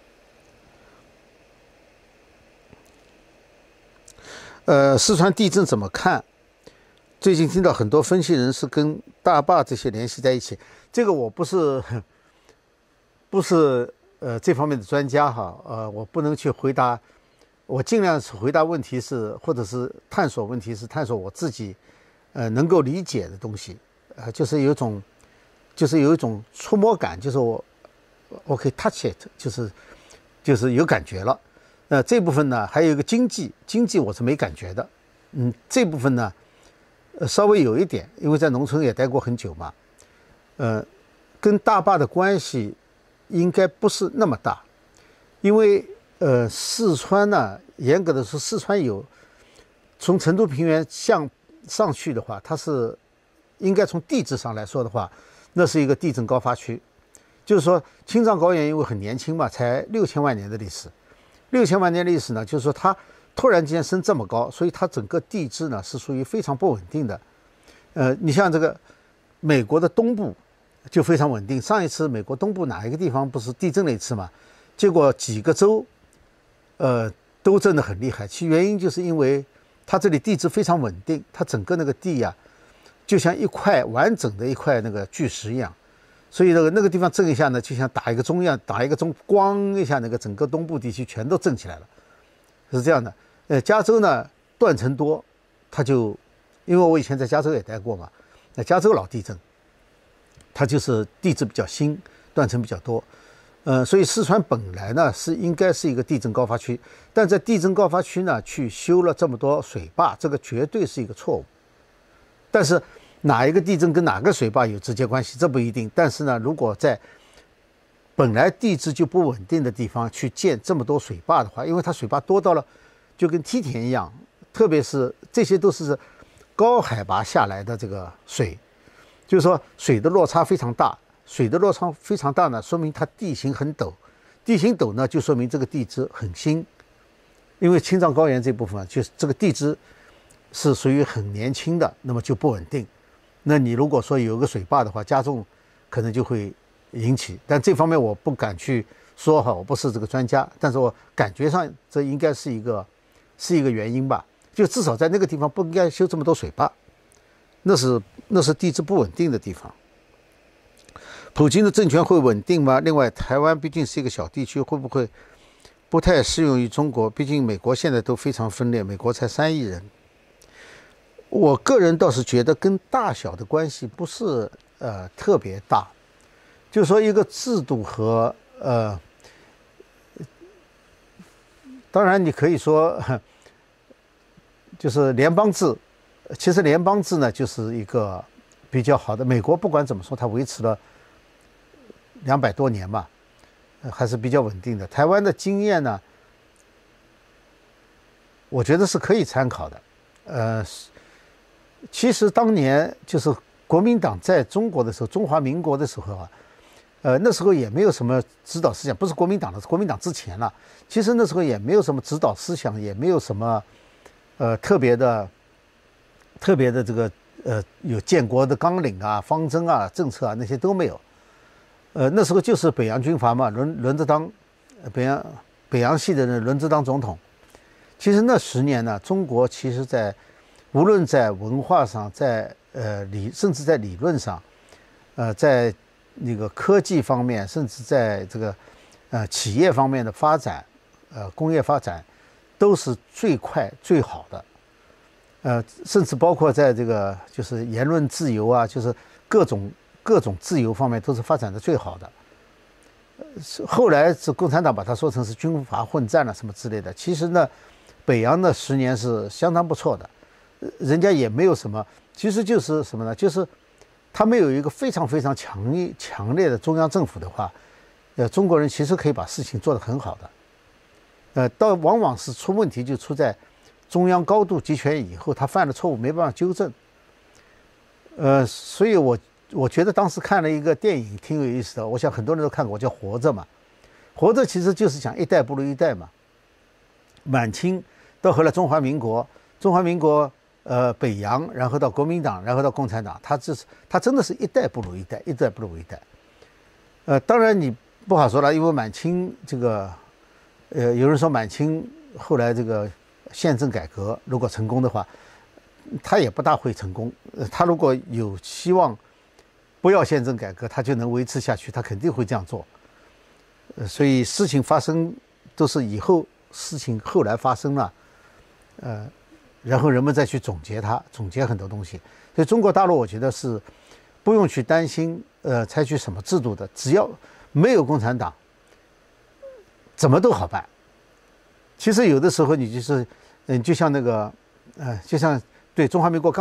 Speaker 1: 呃，四川地震怎么看？最近听到很多分析人是跟大坝这些联系在一起，这个我不是不是呃这方面的专家哈，呃，我不能去回答，我尽量是回答问题是，或者是探索问题是探索我自己呃能够理解的东西，呃，就是有一种就是有一种触摸感，就是我我可以 touch it， 就是就是有感觉了。呃，这部分呢还有一个经济，经济我是没感觉的，嗯，这部分呢， 呃，稍微有一点，因为在农村也待过很久嘛，呃，跟大坝的关系应该不是那么大，因为呃，四川呢，严格的说，四川有从成都平原向上去的话，它是应该从地质上来说的话，那是一个地震高发区。就是说，青藏高原因为很年轻嘛，才六千万年的历史，六千万年历史呢，就是说它突然间升这么高，所以它整个地质呢是属于非常不稳定的。呃，你像这个美国的东部就非常稳定，上一次美国东部哪一个地方不是地震了一次嘛？结果几个州，呃，都震得很厉害。其原因就是因为它这里地质非常稳定，它整个那个地呀、啊，就像一块完整的一块那个巨石一样。所以那个那个地方震一下呢，就像打一个钟一样，打一个钟，咣一下，那个整个东部地区全都震起来了，是这样的。呃，加州呢断层多，它就因为我以前在加州也待过嘛，那加州老地震，它就是地质比较新，断层比较多。呃，所以四川本来呢是应该是一个地震高发区，但在地震高发区呢去修了这么多水坝，这个绝对是一个错误。但是哪一个地震跟哪个水坝有直接关系，这不一定。但是呢，如果在本来地质就不稳定的地方去建这么多水坝的话，因为它水坝多到了就跟梯田一样，特别是这些都是高海拔下来的这个水，就是说水的落差非常大。水的落差非常大呢，说明它地形很陡，地形陡呢，就说明这个地质很新。因为青藏高原这部分就是这个地质是属于很年轻的，那么就不稳定。那你如果说有个水坝的话，加重可能就会引起。但这方面我不敢去说哈，我不是这个专家，但是我感觉上这应该是一个是一个原因吧。就至少在那个地方不应该修这么多水坝，那是那是地质不稳定的地方。普京的政权会稳定吗？另外，台湾毕竟是一个小地区，会不会不太适用于中国？毕竟美国现在都非常分裂，美国才三亿人。我个人倒是觉得跟大小的关系不是呃特别大，就是说一个制度和呃，当然你可以说就是联邦制，其实联邦制呢就是一个比较好的。美国不管怎么说，它维持了两百多年嘛，还是比较稳定的。台湾的经验呢，我觉得是可以参考的。呃，其实当年就是国民党在中国的时候，中华民国的时候啊，呃，那时候也没有什么指导思想，不是国民党的，是国民党之前了。其实那时候也没有什么指导思想，也没有什么呃特别的、特别的这个呃有建国的纲领啊、方针啊、政策啊那些都没有。呃，那时候就是北洋军阀嘛，轮轮着当，北洋北洋系的人轮着当总统。其实那十年呢，中国其实在无论在文化上，在呃理，甚至在理论上，呃，在那个科技方面，甚至在这个呃企业方面的发展，呃工业发展，都是最快最好的。呃，甚至包括在这个就是言论自由啊，就是各种。各种自由方面都是发展的最好的。后来是共产党把它说成是军阀混战了什么之类的。其实呢，北洋的十年是相当不错的，人家也没有什么，其实就是什么呢？就是他们有一个非常非常强烈强烈的中央政府的话，呃，中国人其实可以把事情做得很好的。呃，到往往是出问题就出在中央高度集权以后，他犯了错误没办法纠正。呃，所以我。我觉得当时看了一个电影挺有意思的，我想很多人都看过，叫《活着》嘛。活着其实就是讲一代不如一代嘛。满清到后来中华民国，中华民国呃北洋，然后到国民党，然后到共产党，它这是它真的是一代不如一代，一代不如一代。呃，当然你不好说了，因为满清这个呃有人说满清后来这个宪政改革如果成功的话，他也不大会成功。呃，他如果有希望。不要宪政改革，他就能维持下去，他肯定会这样做。呃，所以事情发生都是以后事情后来发生了，呃，然后人们再去总结它，总结很多东西。所以中国大陆，我觉得是不用去担心，呃，采取什么制度的，只要没有共产党，怎么都好办。其实有的时候你就是，嗯，就像那个，呃，就像对中华民国刚刚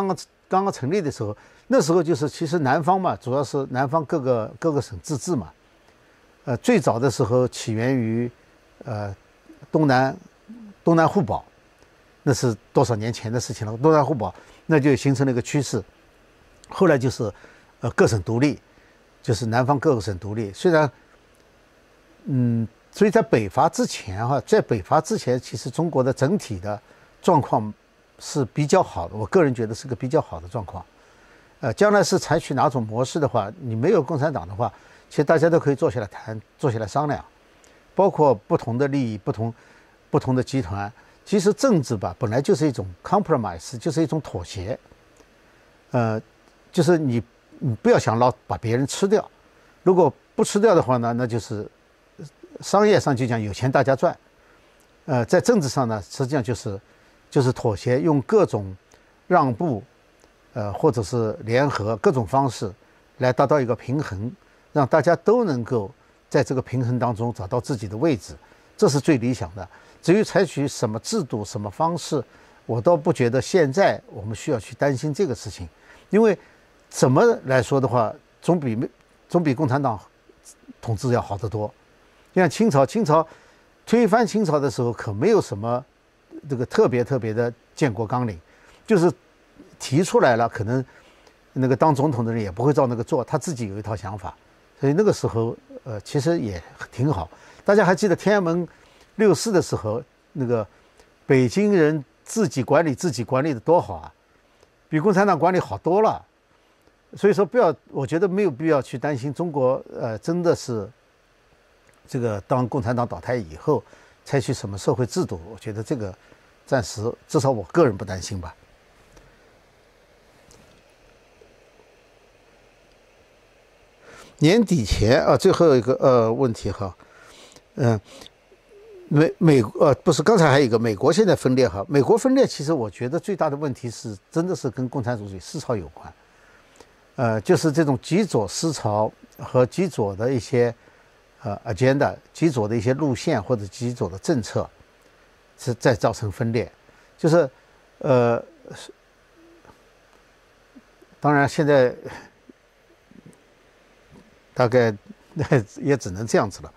Speaker 1: 刚刚成立的时候，那时候就是其实南方嘛，主要是南方各个各个省自治嘛。呃，最早的时候起源于呃东南东南互保，那是多少年前的事情了。东南互保那就形成了一个趋势。后来就是呃各省独立，就是南方各个省独立。虽然嗯，所以在北伐之前哈，在北伐之前，其实中国的整体的状况是比较好的，我个人觉得是个比较好的状况。呃，将来是采取哪种模式的话，你没有共产党的话，其实大家都可以坐下来谈，坐下来商量，包括不同的利益、不同不同的集团。其实政治吧，本来就是一种 compromise， 就是一种妥协。呃，就是你你不要想老把别人吃掉，如果不吃掉的话呢，那就是商业上就讲有钱大家赚。呃，在政治上呢，实际上就是就是妥协，用各种让步，呃，或者是联合各种方式来达到一个平衡，让大家都能够在这个平衡当中找到自己的位置，这是最理想的。至于采取什么制度、什么方式，我倒不觉得现在我们需要去担心这个事情，因为怎么来说的话，总比总比共产党统治要好得多。你看清朝，清朝推翻清朝的时候，可没有什么这个特别特别的建国纲领，就是提出来了，可能那个当总统的人也不会照那个做，他自己有一套想法，所以那个时候呃其实也挺好。大家还记得天安门六四的时候，那个北京人自己管理自己管理的多好啊，比共产党管理好多了。所以说不要，我觉得没有必要去担心中国呃真的是这个当共产党倒台以后采取什么社会制度，我觉得这个暂时至少我个人不担心吧。年底前啊，最后一个呃问题哈，嗯、呃，美美呃不是，刚才还有一个美国现在分裂哈，美国分裂其实我觉得最大的问题是真的是跟共产主义思潮有关，呃，就是这种极左思潮和极左的一些呃 agenda， 极左的一些路线或者极左的政策是在造成分裂，就是呃，当然现在。大概也只能这样子了，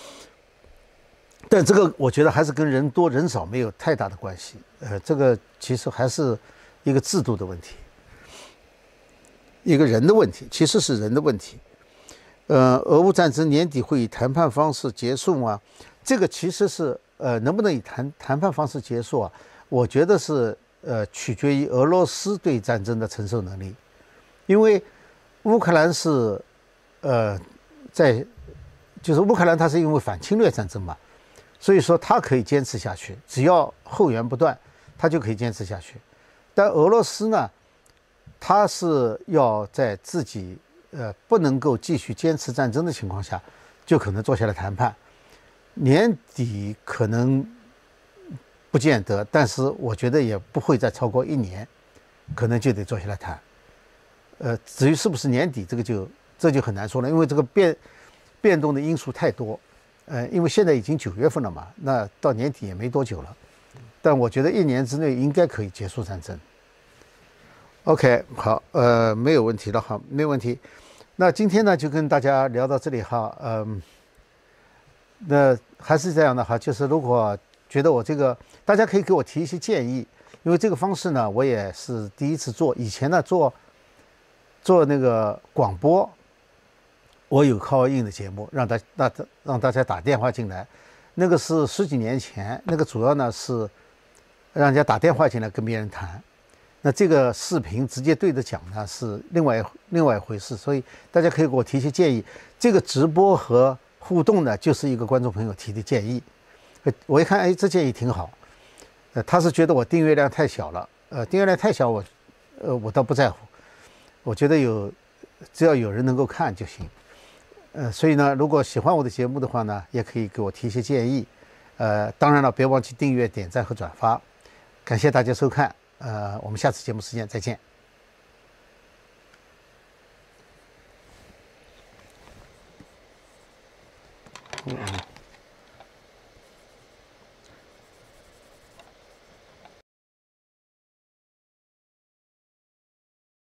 Speaker 1: 但这个我觉得还是跟人多人少没有太大的关系。呃，这个其实还是一个制度的问题，一个人的问题，其实是人的问题。呃，俄乌战争年底会以谈判方式结束吗？这个其实是呃能不能以谈谈判方式结束啊？我觉得是呃取决于俄罗斯对战争的承受能力，因为乌克兰是。呃，在就是乌克兰，它是因为反侵略战争嘛，所以说它可以坚持下去，只要后援不断，它就可以坚持下去。但俄罗斯呢，它是要在自己呃不能够继续坚持战争的情况下，就可能坐下来谈判。年底可能不见得，但是我觉得也不会再超过一年，可能就得坐下来谈。呃，至于是不是年底，这个就。这就很难说了，因为这个变变动的因素太多，呃，因为现在已经九月份了嘛，那到年底也没多久了，但我觉得一年之内应该可以结束战争。OK， 好，呃，没有问题了，好，没有问题。那今天呢，就跟大家聊到这里哈，嗯、呃，那还是这样的哈，就是如果觉得我这个，大家可以给我提一些建议，因为这个方式呢，我也是第一次做，以前呢做做那个广播。我有 call in 的节目，让大那让大家打电话进来，那个是十几年前，那个主要呢是让人家打电话进来跟别人谈，那这个视频直接对着讲呢是另外另外一回事，所以大家可以给我提一些建议。这个直播和互动呢，就是一个观众朋友提的建议，我一看，哎，这建议挺好，呃，他是觉得我订阅量太小了，呃，订阅量太小我，呃，我倒不在乎，我觉得有只要有人能够看就行。呃，所以呢，如果喜欢我的节目的话呢，也可以给我提一些建议。呃，当然了，别忘记订阅、点赞和转发。感谢大家收看，呃，我们下次节目时间再见。嗯。